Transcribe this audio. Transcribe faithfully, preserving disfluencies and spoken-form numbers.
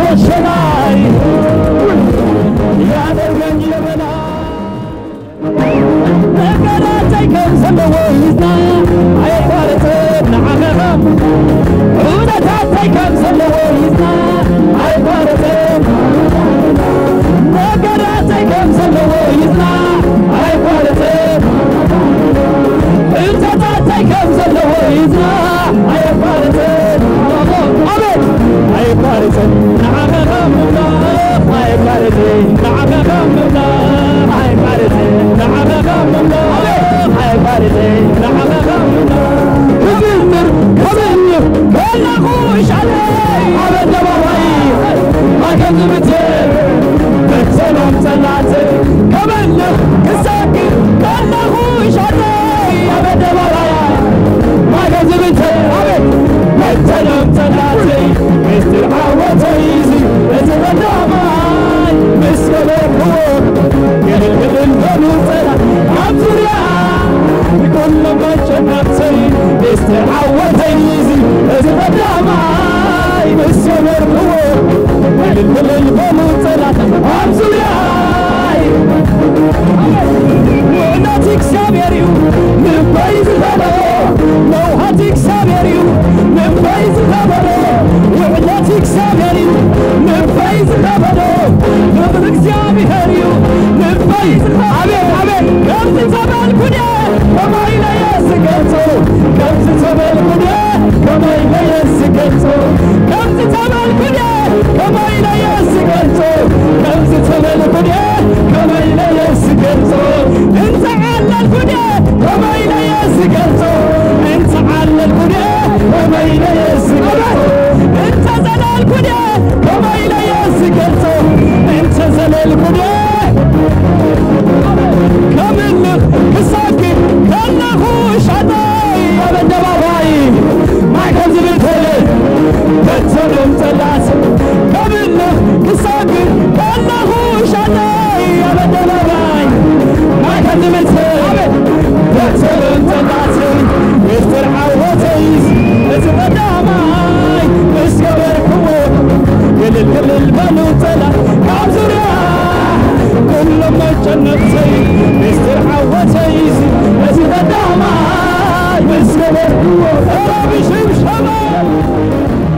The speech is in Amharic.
የሸላይ ያደርገኝ የበላይ ነገራታይ ከምሰለዎ ይዝና አይቋረጥም ንዓኸኸም እውነታታይ ከምሰለዎ ይዝና አይቋረጥም ነገራታይ ከምሰለዎ ይዝና አይቋረጥም እውነታታይ ከምሰለዎ ይዝና አይቋረጥም አሜን አይቋረጥም ንዓኸኸም ምምላኽ አይቋረጥም ንዓኸኸም ምምላኽ አይቋረጥም ንዓኸኸም ምምላኽ አይቋረጥም ንዓኸኸም ምምላኽ ብግምር ከመኝህ ከለኹ ሻለይ አበደባባይ ማከዝብት በሰላም ጸላት ከመልህ ክሳክር ከለኹ ሻለይ አበደባባይ ማከዝብት አቤት በሰላም ጸላት ምስጢር ዓወተይዚ እቲ ቀዳማይ ምስገበክዎ የልልግልን በሉ ጸላት ኣብ ዙርያ كل ما جنبتي استعوتي يزي ازبدا معاي بالسمر قوة البل البل وطلعت عبزوياي وناتك سابيريو من بايز غبرو نوهاتك سابيريو من بايز غبرو وناتك سابيريو من بايز غبرو نبرك سابيريو من بايز غبرو عبي عبي كم تتبال كنيا كما إلى يسكتو كم تتبال كنيا كما إلى يسكتو كم تتبال كنيا كما إلى يسكتو كم تتبال كنيا كما إلى يسكتو انت على الكنيا كما إلى يسكتو انت على الكنيا كما إلى يسكتو انت زل الكنيا كما إلى يسكتو انت زل الكنيا كملخ كساكن كله شداي أبدا باي ما كذبت بتسلم تلاس كملخ كساكن كله شداي أبدا باي ما كذبت بتسلم تلاس مستر عوتيز اتبدا معاي مسكبر كمور يلل يلل بلو تلا كابزريا كل ما جنبتي مستر عوتيز اتبدا معاي مسكبر كمور ربي شمشمال